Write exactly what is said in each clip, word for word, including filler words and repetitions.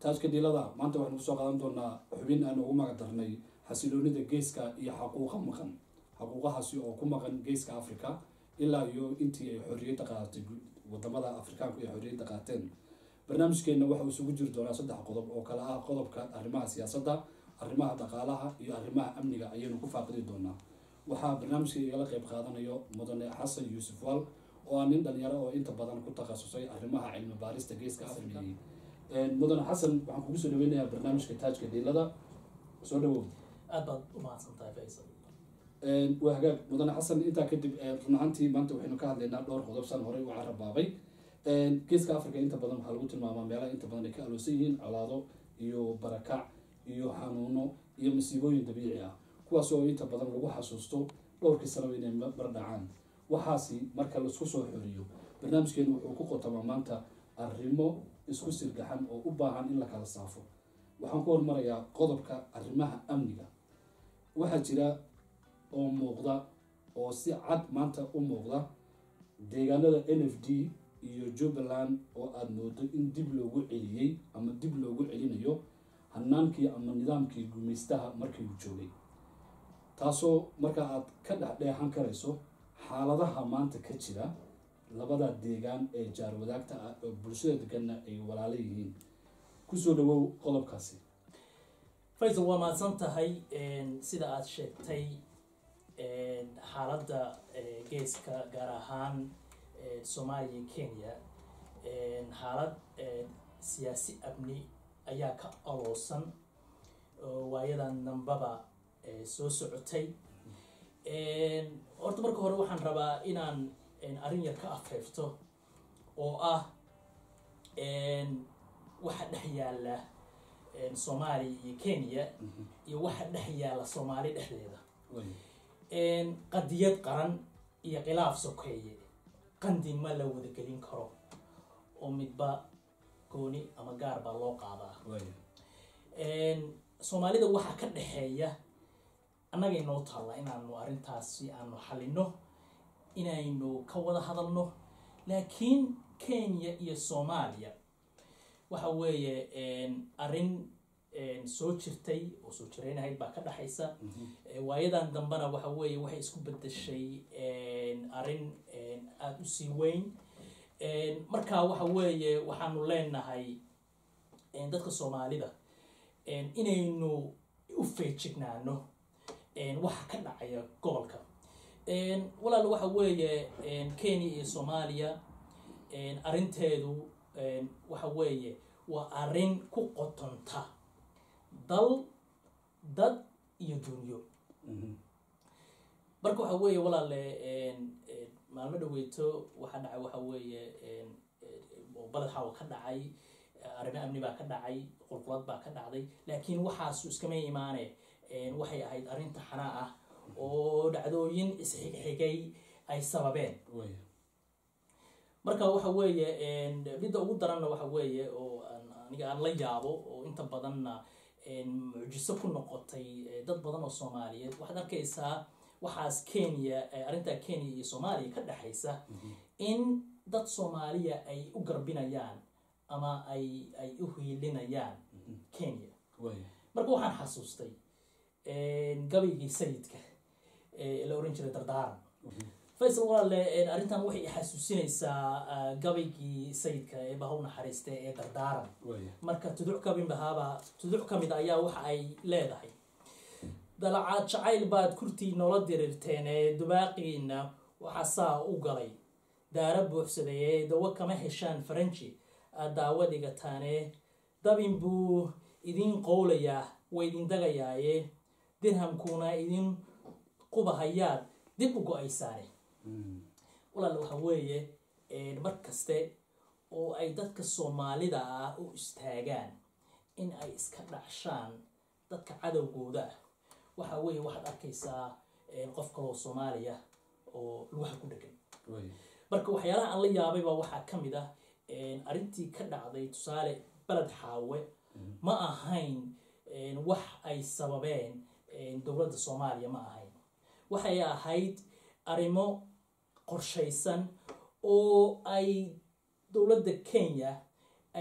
taajka dhilada maanta waxaynu kusoo qaadan doonaa xubin aan ugu magac darnay xasiloonida geeska iyo xaquuqa maqan xaquuqahaasi oo ku maqan geeska Afrika ilaa iyo intii ay xorriyadda qaadatay wadamada Afrikaanku ay xorriyadda qaateen. barnaamijkeena waxa uu isugu jiri doonaa saddex qodob oo kala ah qodobka arrimaha siyaasadda, arrimaha dhaqaalaha iyo arrimaha amniga ayaynu ku faaqidi doonaa. waxaa barnaamijka igala qayb qaadanayo mudane xasan yuusuf wal oo ah nin dhalinyaro oo inta badan ku takhasusay arrimaha cilmi baarista geeska Afrika. mudane xasan waxaan kugu soo dhaweynayaa barnaamijka taajka dhilada. soo dhawow. aad baad u mahadsantahay Faysal. waa hagaag mudane xasan, intaa kadib run ahaantii maanta waxaynu ka hadlaynaa dhowr qodob san horey u carabaabay. geeska Afrika inta badan waxaa lagu tilmaamaa meelaha inta badan ay ka aloosan yihiin colaado iyo barakac iyo xanuuno iyo masiibooyin dabiici ah, kuwaas oo inta badan lagu xasuusto dhowrkii sano inay mar dhacaan. waxaasi marka laisku soo xoriyo barnaamijkeenu wuxuu ku qotamaa maanta arrimo isku sirgaxan oo u baahan in la kala saafo. waxaan ku hormarayaa qodobka arrimaha amniga. waxaa jira oo muuqda oo si cad maanta u muuqda deegaanada N F D iyo Jubbaland oo aad moodo in dib loogu celiyey ama dib loogu celinayo hanaankii ama nidaamkii gumaystaha markii uu joogay, taasoo marka aad ka dhexdheexan karayso xaaladaha maanta ka jira labada deegaan ee jaar wadaagta ah oo bulshada deganna ay walaalo yihiin. kusoo dhawow qodobkaasi. Faysal, waa mahadsan tahay. sida aad sheegtay xaaladda geeska gaar ahaan Soomaaliya iyo Kenya xaalad siyaasi amni ayaa ka aloosan waayadan dambaba soo socotay. horta marka hore waxaan rabaa inaan arrin yar ka afeefto oo ah waxa dhex yaala Soomaaliya iyo Kenya iyo waxa dhex yaala Soomaali dhexdeeda. qadiyad qaran iyo khilaaf sokeeye qandi ma la wada gelin karo oo midba gooni ama gaar baa loo qaadaa. Soomaalida waxa ka dhexeeya annaga inoo taalla inaanu arrintaasi aanu xalino, inaynu ka wada hadalno. laakiin Kenya iyo Soomaaliya waxa weeye arrin soo jirtay oo soo jireynahayd baa ka dhaxaysa. waayadan dambana waxa weeye waxay isku bedeshay arrin aad u sii weyn. marka waxa weeye waxaanu leenahay dadka Soomaalida inaynu u feejignaano waxa ka dhacaya gobolka. walaal waxa weeye Kenya iyo Soomaaliya arrinteedu waxa weeye waa arrin ku qotonta dal, dad iyo dunyo. marka waxa weeye walaal maalmo dhaweyto waxa dhacay waxa weeye oo balad xaw ka dhacay, arrimo amni baa ka dhacay, qulqulad baa ka dhacday. laakiin waxaas iskama iimaane waxay ahayd arrin taxanaa ah oo dhacdooyin isxigxigay ay sababeen. marka waxa weeye midda ugu daranna waxa weeye oo aniga aan la yaabo oo inta badanna mucjiso ku noqotay dad badan oo Soomaaliyeed. waxaad arkaysaa waxaas Kenya, arrinta Kenya iyo Soomaaliya ka dhaxaysa in dad Soomaaliya ay u garbinayaan ama ay ay u hiilinayaan Kenya. marka waxaan xasuustay gabaygii sayidka ee la oran jiray Dardaaran. Faysal, walaale arrintan waxay xasuusinaysaa gabaygii sayidka ee Bahow naxariiste ee Dardaaran. marka tuduc ka mid ahaba tuduc ka mid ayaa waxa ay leedahay: dalacaad jacayl baad kurtii noola dirirteen ee dubaaqiina waxa saa u galay daara buuxsaday ee dawo kama heshaan Faranji aad daawo dhigataane dabin buu idin qowlayaa way idin dagayaaye dirhamkuna idin qubahayaad dib u go-aysaane. walaal waxa weeye mar kaste oo ay dadka Soomaalida ah u istaagaan in ay iska dhacshaan dadka cadowgooda ah, waxa weeye waxaad arkaysaa qof kale oo Soomaaliya oo lugaha ku dhagan. marka waxyaalaha aan la yaabay baa waxaa ka mid ah arrintii ka dhacday tusaale balad xaawe ma ahayn wax ay sababeen dowladda Soomaaliya, ma ahayn. waxay ahayd arrimo qorshaysan oo ay dowladda Kenya ay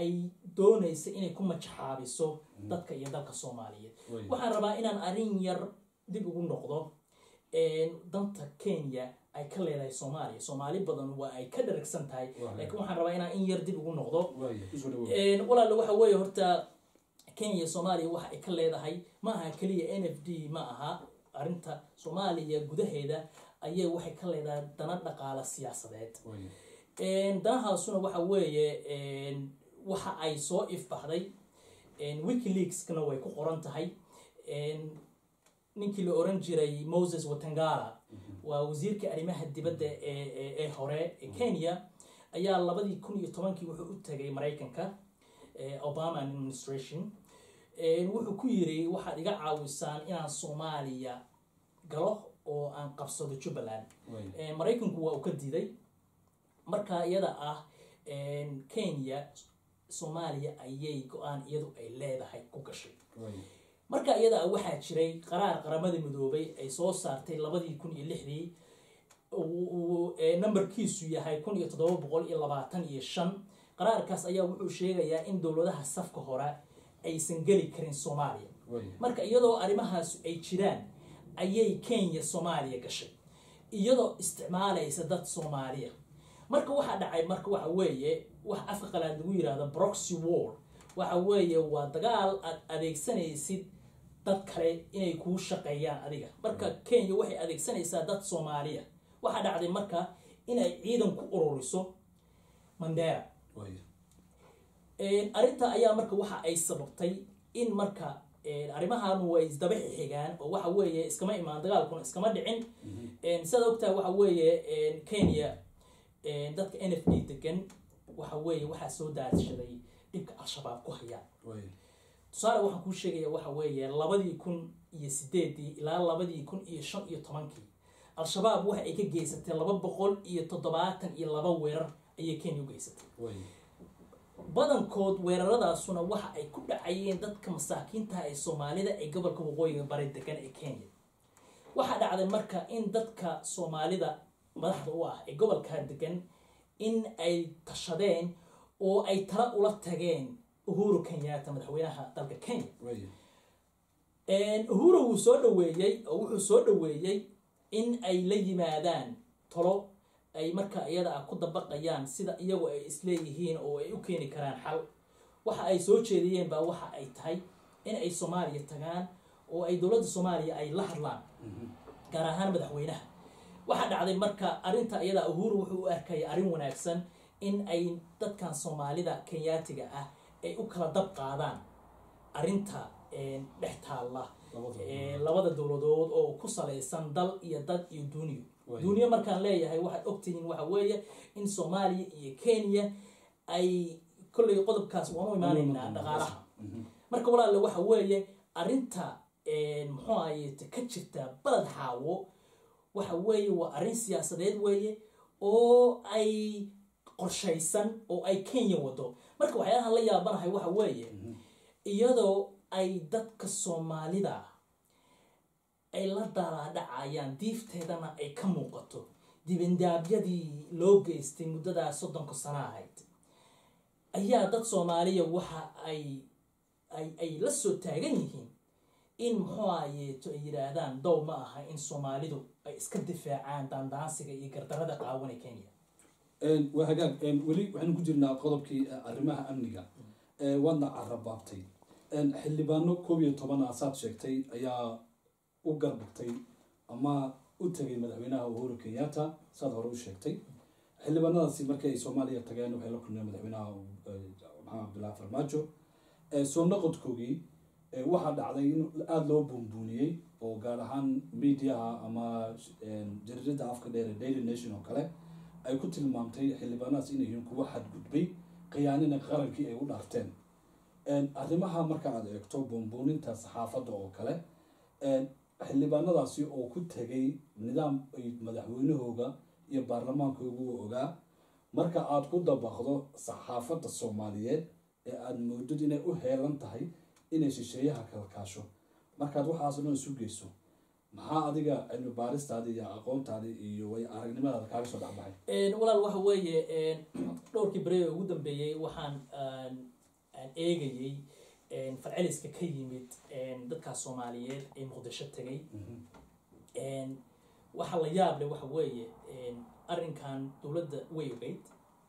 doonaysa inay ku majxaabiso dadka iyo dalka Soomaaliyeed waxaan rabaa inaan arin yar dib ugu noqdo een danta Kenya ay ka leedahay Soomaaliya Soomaali badan waa ay ka dharagsan tahay laakiin waxaan rabaa inaan in yar dib ugu noqdo een walaal waxa weeye horta Kenya Soomaaliya waxa ay ka leedahay ma aha kaliya N F D ma aha arinta Soomaaliya gudaheeda ayay waxay ka leedahay dana dhaqaale siyaasadeed een danahaasuna waxa weeye een waxa ay soo ifbaxday een WikiLeaks kana way ku qoran tahay een ninkii la oran jiray Moses Wetangula waa wasiirka arrimaha dibadda ee ee hore ee Kenya ayaa labadii kun iyo tobankii wuxuu u tagay Mareykanka ee Obama administration ee wuxuu ku yiri waxa iga caawisaan inaan Soomaaliya galo oo aan qabsado Jubaland ee Mareykanku waa uu ka diiday marka iyada ah ee Kenya Soomaaliya ayay go'aan iyadu ay leedahay ku gashay marka iyada waxa jiray qaraar qaramada midoobay ay soo saartay labadii kun iyo lixdii oo numberkiisu yahay kun iyo toddoba boqol iyo labaatan iyo shan qaraarkaas ayaa wuxuu sheegayaa in dawladaha safka hore aysan gali karin Soomaaliya marka iyadoo arimahaas ay jiraan ayay Kenya Soomaaliya gashay iyadoo isticmaalaysa dad Soomaaliya marka waxa dhacay marka waxa weeye wax afka qalaad lagu yiraahdo proxy war waxa weeye waa dagaal aad adeegsanaysid dad kale inay ku shaqeeyaan adiga marka Kenya waxay adeegsanaysaa dad Soomaaliya waxa dhacday marka inay ciidan ku ururiso Mandera ee arinta ayaa marka waxa ay sababtay in marka ee arimahan way isdaba xigaan oo waxa weeye iskama imaan dagaalkuna iskama dhicin ee sida ogtaa waxa weeye ee Kenya ee dadka N F D degan waxa weeye waxa soo daadshaday dhibka al-shabaab ku hayaan tusaale waxaan ku sheegaya waxa weeye labadii kun iyo sideedii ilaa labadii kun iyo shan iyo tobankii al-shabaab waxa ay ka geysatay laba boqol iyo toddobaatan iyo laba weerar ayay Kenya u geysatay badankood weeraradaasuna waxa ay ku dhacayeen dadka masaakiinta ee Soomaalida ee gobolka waqooyiga bari degan ee Kenya waxa dhacday marka in dadka Soomaalida madaxda u ah ee gobolka degan in ay tashadeen oo ay tala ula tageen Uhuru Kenyatta madaxweynaha dalka Kenya een Uhuru uu soo dhaweeyay oo wuxuu soo dhaweeyay in ay la yimaadaan talo ay marka iyada ku dabaqayaan sida iyagu ay isleeyihiin oo ay u keeni karaan xal waxa ay soo jeediyeen ba waxa ay tahay in ay Soomaaliya tagaan oo ay dawladda Soomaaliya ay la hadlaan gaar ahaan madaxweynaha waxa dhacday marka arinta iyada Uhuru wuxuu u arkay arin wanaagsan in ay dadkan Soomaalida Kenyaatiga ah ay u kala dab qaadaan arinta ee dhextaala ee labada dawladood oo ku saleysan dal iyo dad iyo duniyo duniyo markaan leeyahay waxa ogtihiin waxa weeye in Soomaaliya iyo Kenya ay kulli qodobkaas waan u imaanaynaa dhaqaalaha marka walaal waxa weeye arinta ee muxuu ahaayay ka jirta balad xaawo waxa weeye waa arin siyaasadeed weeye oo ay qorshaysan oo ay Kenya wado marka waxyaalaha la yaabanahay waxa weeye iyadoo ay dadka Soomaalida ay la daaladhacayaan diifteedana ay ka muuqato dibindaabyadii loo geystay muddada soddonka sano ahayd ayaa dad Soomaaliya waxa ay ay ay la soo taagan yihiin in muxuu ahaayay to yiraahdaan dow ma aha in Soomaalidu ay iska difaacaan dandaansiga iyo gardarada qaawan ee Kenya een waxa een wali waxaan ku jirnaa qodobkii arrimaha amniga ee wadna carabaabtay een xildhibaano koob iyo toban asaad sheegtay ayaa u garbagtay ama u tagay madaxweynaha Uhuru Kenyatta saad hore u sheegtay xildhibaanadaasi markay Soomaaliya tageen waxay la kulmeen madaxweynaha Maxamed Abdullahi Farmaajo ee soo noqodkoogii waxa dhacday in aad loo buunbuuniyay oo gaar ahaan media ama jaridada afka dheer Daily Nation oo kale ay ku tilmaamtay xildhibaanadaas inay yihiin kuwa xadgudbay qiyaanina qarankii ay u dhaarteen een arrimaha marka aad eegto buunbuuninta saxaafadda oo kale een xildhibaanadaasi oo ku tagay nidaam ay madaxweynahooga iyo baarlamaankooga ogaa marka aad ku dabaqdo saxaafadda Soomaaliyeed ee aad moodid inay u heelan tahay inay shisheeyaha kala kaasho markaad waxaas oo isu geyso maxaa adiga cilmi baaristaada iyo aqoontaada iyo way aragnimadaada kaaga soo dhaxbay een walaal waxa weeye een dhowrkii bari ugu dambeeyay waxaan aan eegayay falceliska ka yimid dadkaas soomaaliyeed ee muqdisho tegay waxa la yaab leh waxa weeye arrinkan dowladda way ogeyd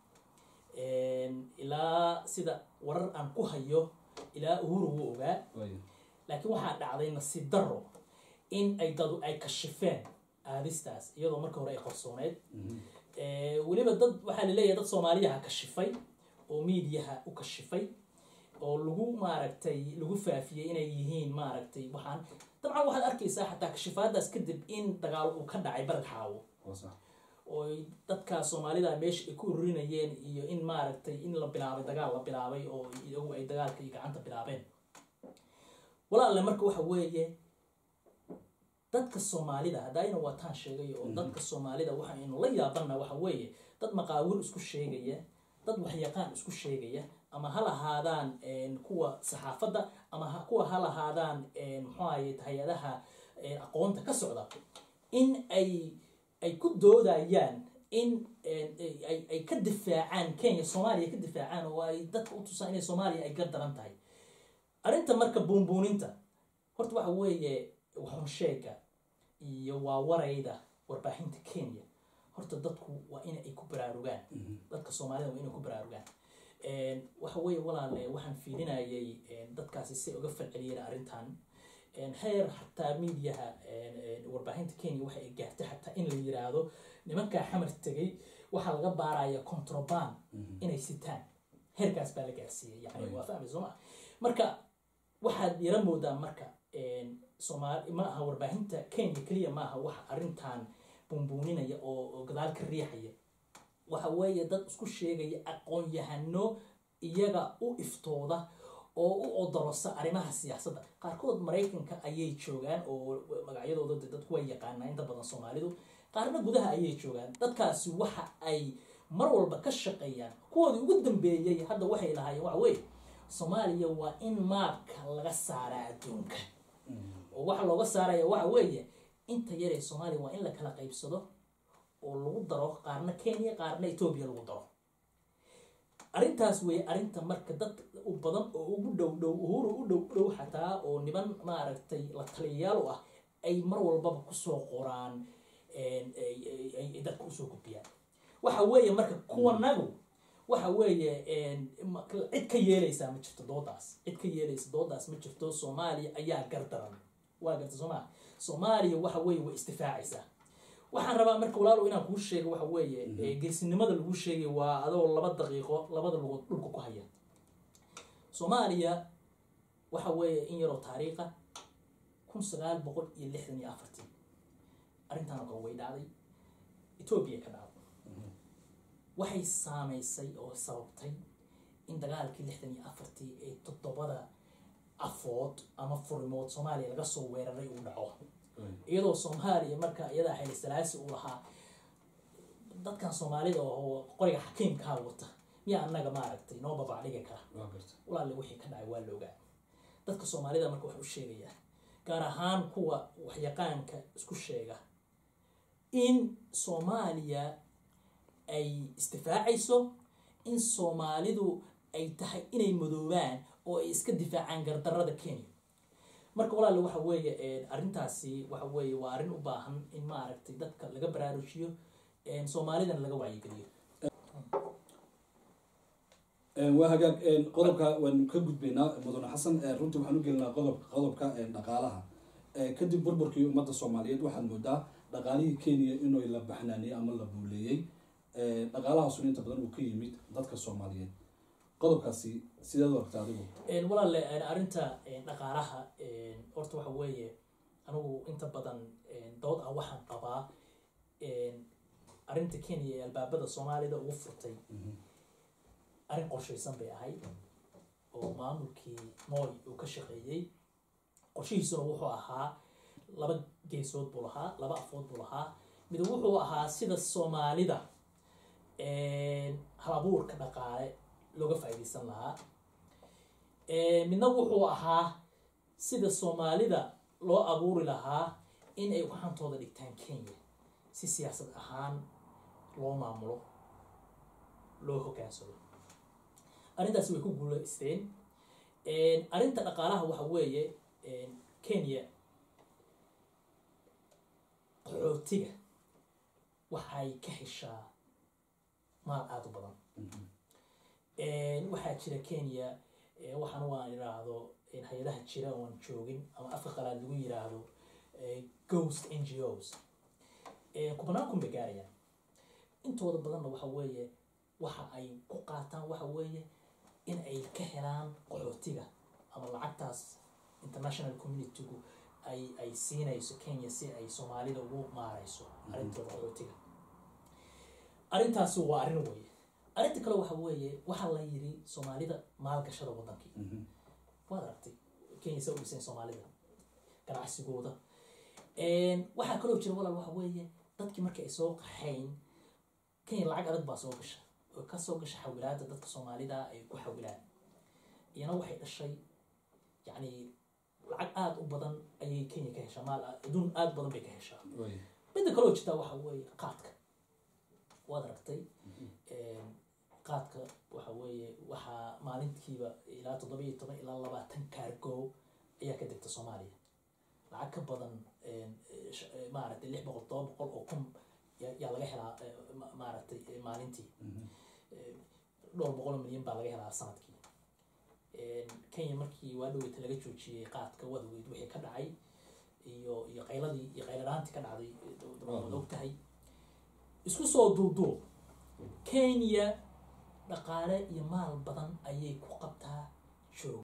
ilaa sida warar aan ku hayo ilaa uhuru wuu ogaa laakiin waxaa dhacday nasiib daro in ay dadu ay kashifeen aadistaas iyadoo marka hore ay qarsooneed weliba dad waxaa laleeyahay dad soomaaliyaha kashifay oo miidiyaha u kashifay oo lagu maaragtay lagu faafiyey inay yihiin maaragtay waxaan dabcan waxaad arkaysaa xataa kashifaadaas kadib in dagaal uu ka dhacay barad xaawo oo dadka soomaalida meesha ay ku ururinayeen iyo in maaragtay in la bilaabay dagaal la bilaabay oo iyagu ay dagaalka iyo gacanta bilaabeen walaalle marka waxa weeye dadka soomaalida haddayna waataan sheegay oo dadka soomaalida waxaynu la yaabana waxa weeye dad maqaawil isku sheegaya dad waxyaqaan isku sheegaya ama ha lahaadaan kuwa saxaafadda ama kuwa ha lahaadaan muxuu ahaye hay-adaha aqoonta ka socda in ay ay ku doodayaan in ay ka difaacaan Kenya Soomaaliya ka difaacaan oo ay dadka u tusaan inay Soomaaliya ay gardaran tahay arrinta marka buunbuuninta horta waxa weeye waxaan sheega iyo waa warayda warbaahinta Kenya horta dadku waa in ay ku baraarugaan dadka Soomaalida waa in ay ku baraarugaan een waxa weeye walaale waxaan fiilinayay dadkaasi si uga falceliyeen arrintan een heer hatta miidiyaha een warbaahinta Kenya waxa ay gaartay hatta in la yiraahdo nimanka xamar tagay waxa laga baaraya contraband inay sitaan heerkaas baa la gaarsiiyay yani waa fahmi Soomaa marka waxa yara moodaa marka een Soomaali ma aha warbaahinta Kenya kaliya ma aha wax arrintan buunbuuninaya oo gadaal ka riixaya waxa weeye dad isku sheegaya aqoon yahano iyaga u iftooda oo u odorosa arrimaha siyaasadda qaarkood Mareykanka ayay joogaan oo magacyadooda dadku way yaqaanaan inta badan Soomaalidu qaarna gudaha ayay joogaan dadkaasi waxa ay mar walba ka shaqeeyaan kuwoodii ugu dambeeyay hadda waxay lahaayeen waxa weeye Soomaaliya waa in maabka laga saaraa adduunka oo waxa looga saaraya waxa weeye inta yar ee Soomaaliya waa in la kala qaybsado oo lagu daro qaarna Kenya qaarna Ethiopia lagu daro arrintaas way arrinta marka dad u badan oo ugu dhow dhow uhuru u dhow dhow xataa oo niman maaragtay la taliyayaal ah ay mar walba ku soo qoraan een ay dadku soo gudbiyaan waxa weeye marka kuwanagu waxa weeye een cid ka yeelaysa ma jirto doodaas cid ka yeelaysa doodaas ma jirto Soomaaliya ayaa gardaran waa garta Soomaaliya Soomaaliya waxa weeye way istifaacaysaa waxaan rabaa marka walaalo inaan kuu sheego waxa weeye geesinimada lagu sheegay waa adoo laba daqiiqo labada lugood dhulka ku haya Soomaaliya waxa weeye in yaro taariikha kun sagaal boqol iyo lixdan iyo afar arrintan oo way dhacday Ethiopia ka dhacday waxay saameysay oo sababtay in dagaalkii lixdan iyo afar ee toddobada afood ama furmood Soomaaliya laga soo weeraray uu dhaco iyadoo Soomaaliya marka iyada xil salaasi u lahaa dadkan Soomaalida oo qoriga xakiimka wata miya anaga maaragtay noo babacdiga kara walaal wixii ka dhacay waa loogaa dadka Soomaalida marka wax u sheegaya gaar ahaan kuwa wax yaqaanka isku sheega in Soomaaliya ay istifaacayso in Soomaalidu ay tahay inay madoobaan oo ay iska difaacaan gardarrada Kenya marka walaal waxa weeye arrintaasi waxa weeye waa arrin u baahan in ma aragtay dadka laga baraarujiyo ee Soomaalida laga wacyigeliyo een waa hagaag een qodobka waan ka gudbaynaa mudane xasan runtii waxaan u gelinaa qodob qodobka een dhaqaalaha ee kadib burburkii ummadda Soomaaliyeed waxaan moodaa dhaqaalihii Kenya inuu la baxnaaniyay ama la buuleeyay ee dhaqaalaha suninta badan uu ka yimid dadka Soomaaliyeed qodobkaasi sidoo waqti adigu een walaal aan arrinta dhaqaalaha een horta waxa weeye anigu inta badan dood ah waxaan qabaa een arrinta Kenya ee albaabada Soomaalida ugu furtay arrin qorshaysan bay ahayd oo maamulkii Moi uu ka shaqeeyay qorshihiisuna wuxuu ahaa laba geesood buu lahaa laba afood buu lahaa mid wuxuu ahaa sida Soomaalida een halabuurka dhaqaale looga faa'iideysan lahaa ee midna wuxuu ahaa sida Soomaalida loo abuuri lahaa in ay waxantooda dhigtaan Kenya si siyaasad ahaan loo maamulo loo hoggaansado arrintaas way ku guuleysteen arrinta dhaqaalaha waxa weeye Kenya qaxootiga waxay ka heshaa maal aad u badan. waxaa jira Kenya waxaan waan iraahdo hay'adaha jira oo aan joogin ama afka qalaad lagu yiraahdo ghost N G Os kubnaan ku megaaraya intooda badan waxa weeye waxa ay ku qaataan waxa weeye in ay ka helaan qaxootiga ama lacagtaas international community ay ay siinayso Kenya si ay Soomaalida ugu maarayso arrinta qaxootiga. arrintaas waa arrin weeye. arrinta kale waxa weeye waxa la yiri Soomaalida maalgashada wadankii waad aragtay Kenya soo dhisay Soomaalida ganacsigooda. een waxa kale oo jira walaal waxa weeye dadkii markay soo qaxayn Kenya lacag adag baa soo gashay oo ka soo gashay xawlaadda dadka Soomaalida ay ku xawlaan iyana waxay dhashay yani lacag aad u badan ayay Kenya ka heshaa maal adduun aad badan bay ka heshaa. mid kale oo jirta waxa weeye qaadka waad aragtay een qaadka waxa weeye waxa maalintiiba ilaa toddoba iyo toban ilaa labaatan cargo ayaa ka degta Soomaaliya lacag ka badan een maaragtay lix boqol toban boqol oo kun yaa laga helaa maaragtay maalintii dhowr boqol milyan baa laga helaa sanadkii. Kenya markii waa dhaweyta laga joojiyay qaadka wadweyd wixii ka dhacay iyo iyo qayladii iyo qayladaantii ka dhacday dowladda ogtahay isku soo duuduub Kenya dhaqaale iyo maal badan ayay ku qabtaa joog